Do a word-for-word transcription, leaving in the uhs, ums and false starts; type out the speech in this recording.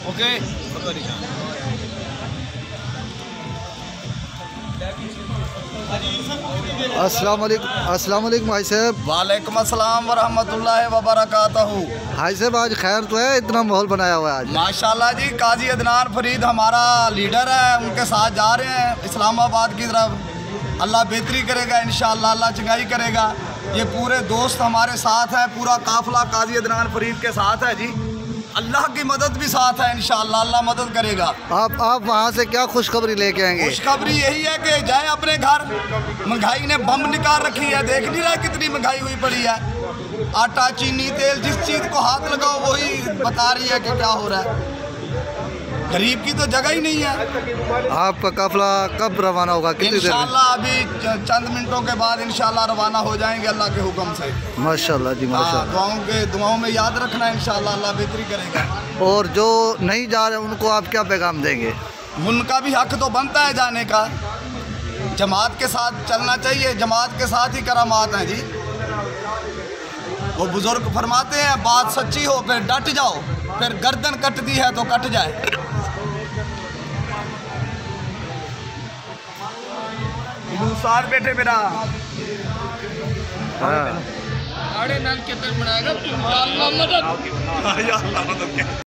Okay. अस्सलाम वालेकुम, अस्सलाम वालेकुम भाई साहब। वालेकुम अस्सलाम वरहमतुल्लाहि वबरकातहू। भाई साहब आज खैर तो है, इतना माहौल बनाया हुआ है आज। माशाल्लाह जी, काजी अदनान फरीद हमारा लीडर है, उनके साथ जा रहे हैं इस्लामाबाद की तरफ। अल्लाह बेहतरी करेगा इंशाअल्लाह, अल्लाह चंगाई करेगा। ये पूरे दोस्त हमारे साथ हैं, पूरा काफिला काजी अदनान फरीद के साथ है जी। अल्लाह की मदद भी साथ है इंशाअल्लाह, अल्लाह मदद करेगा। आप आप वहाँ से क्या खुशखबरी लेके आएंगे? खुशखबरी यही है कि जाए अपने घर। महंगाई ने बम निकाल रखी है, देख नहीं रहा कितनी महंगाई हुई पड़ी है। आटा, चीनी, तेल, जिस चीज़ को हाथ लगाओ वही बता रही है कि क्या हो रहा है। गरीब की तो जगह ही नहीं है। आपका काफिला कब रवाना होगा? कितनी देर में? इंशाअल्लाह अभी चंद मिनटों के बाद इंशाअल्लाह रवाना हो जाएंगे अल्लाह के हुक्म से। माशाल्लाह जी, माशाल्लाह। दुआओं के दुआओं में याद रखना इंशाअल्लाह, अल्लाह बेहतरी करेगा। और जो नहीं जा रहे उनको आप क्या पैगाम देंगे? उनका भी हक तो बनता है जाने का। जमात के साथ चलना चाहिए, जमात के साथ ही करामात हैं जी। वो बुजुर्ग फरमाते हैं बात सच्ची हो फिर डट जाओ, फिर गर्दन कटती है तो कट जाए। साथ बैठे मेरा हाँ। आड़े नल के तरफ बनाएगा।